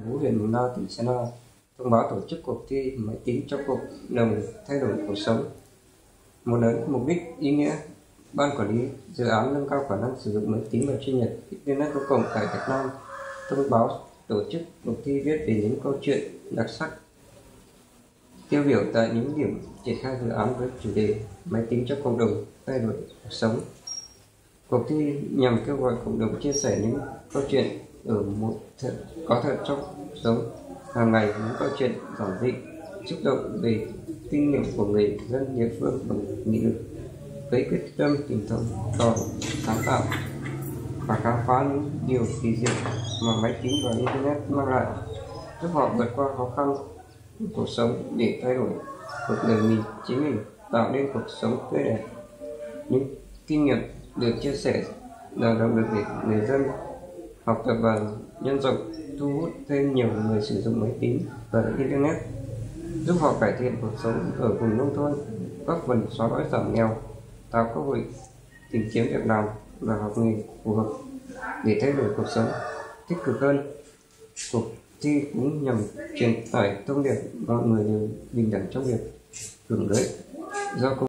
Vũ huyện Mường La, tỉnh Sơn La thông báo tổ chức cuộc thi máy tính cho cộng đồng thay đổi cuộc sống. Một lớn mục đích ý nghĩa, Ban quản lý dự án nâng cao khả năng sử dụng máy tính và chuyên nghiệp Internet công cộng tại Việt Nam thông báo tổ chức cuộc thi viết về những câu chuyện đặc sắc tiêu biểu tại những điểm triển khai dự án với chủ đề máy tính cho cộng đồng thay đổi cuộc sống. Cuộc thi nhằm kêu gọi cộng đồng chia sẻ những câu chuyện có thật trong cuộc sống hàng ngày, những câu chuyện giản dị, xúc động về kinh nghiệm của người dân địa phương bằng nghị lực, với quyết tâm tìm tòi sáng tạo và khám phá những điều kỳ diệu mà máy tính và Internet mang lại, giúp họ vượt qua khó khăn của cuộc sống để thay đổi cuộc đời chính mình, tạo nên cuộc sống tươi đẹp. Những kinh nghiệm được chia sẻ là động lực để người dân học tập và nhân rộng, thu hút thêm nhiều người sử dụng máy tính và Internet, giúp họ cải thiện cuộc sống ở vùng nông thôn, góp phần xóa đói giảm nghèo, tạo cơ hội tìm kiếm việc làm và học nghề phù hợp để thay đổi cuộc sống tích cực hơn. Cuộc thi cũng nhằm truyền tải thông điệp mọi người đều bình đẳng trong việc hưởng lợi do